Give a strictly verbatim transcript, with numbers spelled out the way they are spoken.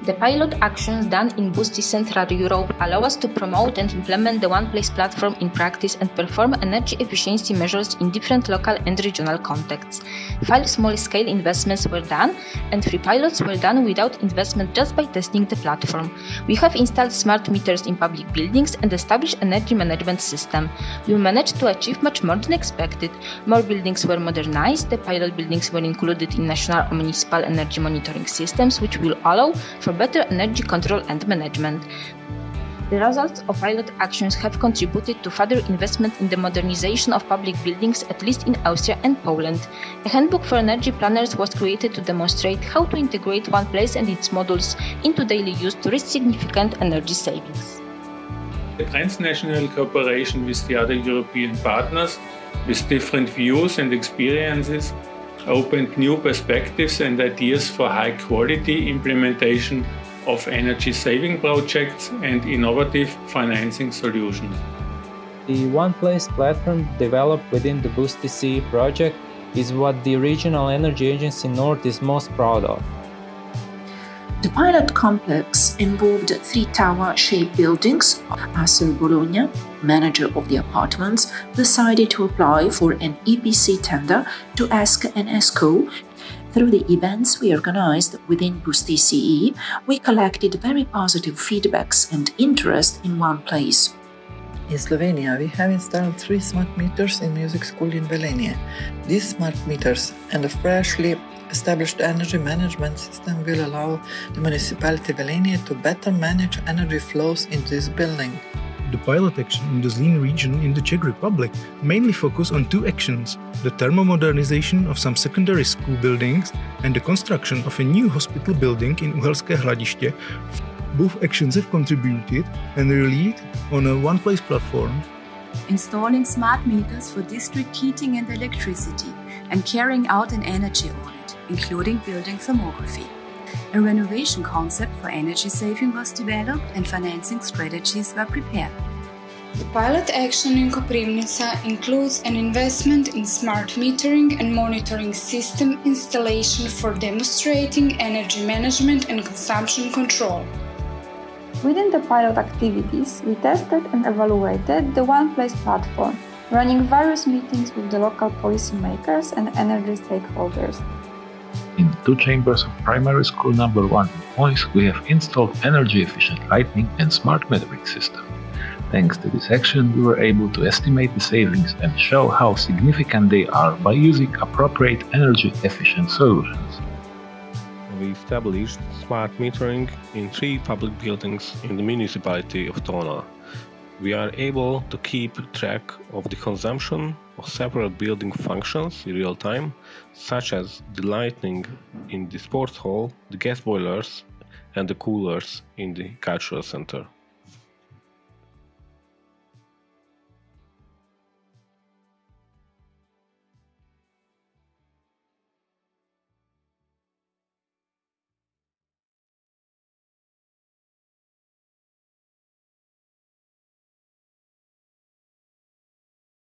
The pilot actions done in Boosty Central Europe allow us to promote and implement the One Place platform in practice and perform energy efficiency measures in different local and regional contexts. Five small-scale investments were done, and three pilots were done without investment just by testing the platform. We have installed smart meters in public buildings and established energy management system. We managed to achieve much more than expected. More buildings were modernized, the pilot buildings were included in national or municipal energy monitoring systems, which will allow for better energy control and management. The results of pilot actions have contributed to further investment in the modernization of public buildings, at least in Austria and Poland. A handbook for energy planners was created to demonstrate how to integrate One Place and its modules into daily use to reach significant energy savings. The transnational cooperation with the other European partners, with different views and experiences, opened new perspectives and ideas for high-quality implementation of energy-saving projects and innovative financing solutions. The One Place platform developed within the Boosty C E project is what the Regional Energy Agency North is most proud of. The pilot complex involved three tower-shaped buildings. Acer Bologna, manager of the apartments, decided to apply for an E P C tender to ask an ESCO. Through the events we organized within Boosty C E, we collected very positive feedbacks and interest in One Place. In Slovenia, we have installed three smart meters in music school in Velenje. These smart meters and a freshly established energy management system will allow the municipality Velenje to better manage energy flows in this building. The pilot action in the Zlín region in the Czech Republic mainly focus on two actions: the thermo-modernization of some secondary school buildings and the construction of a new hospital building in Uherské Hradiště. Both actions have contributed and relied on a One Place platform. Installing smart meters for district heating and electricity and carrying out an energy audit, including building thermography. A renovation concept for energy saving was developed and financing strategies were prepared. The pilot action in Koprivnica includes an investment in smart metering and monitoring system installation for demonstrating energy management and consumption control. Within the pilot activities, we tested and evaluated the One Place platform, running various meetings with the local policymakers and energy stakeholders. In two chambers of primary school number one in Mois, we have installed energy-efficient lighting and smart metering system. Thanks to this action, we were able to estimate the savings and show how significant they are by using appropriate energy-efficient solutions. We established smart metering in three public buildings in the municipality of Tona. We are able to keep track of the consumption of separate building functions in real time, such as the lighting in the sports hall, the gas boilers, and the coolers in the cultural center.